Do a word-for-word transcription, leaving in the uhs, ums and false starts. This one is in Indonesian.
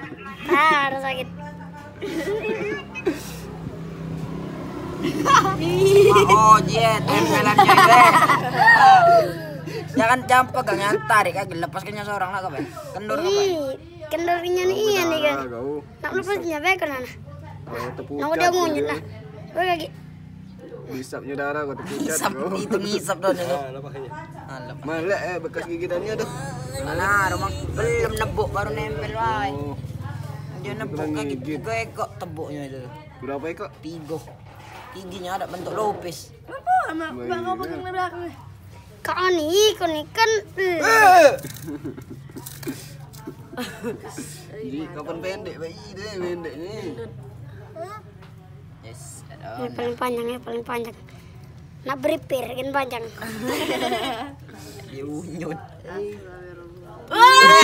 Ah, ada sakit. Oh, jet, tempelannya gue. Jangan campak gak nyantarik kan lepaskannya seorang lah kabe. Kendur kabe. Kendornya nih iya nih kan. Nak lepasnya baik kan ana. Nak udah munyut nah. Gue lagi. Ngisapnya darah kok terpikat. Ngisap itu ngisap dong itu. Malah eh bekas gigitannya tuh. Nah, rumah belum nebuk baru nempel wae. Dia nebuk kayak gitu gue kok tebuknya itu. Berapa ekor? Tiga. Giginya ada bentuk lopis. Apa anak bang apa yang belakang? Kak ani kon ikan. Jadi kapan pendek bayi deh pendek nih. Yes, Ini ada. paling panjang ya, paling panjang. Nak beripir kan panjang. Dia unyut. Ah!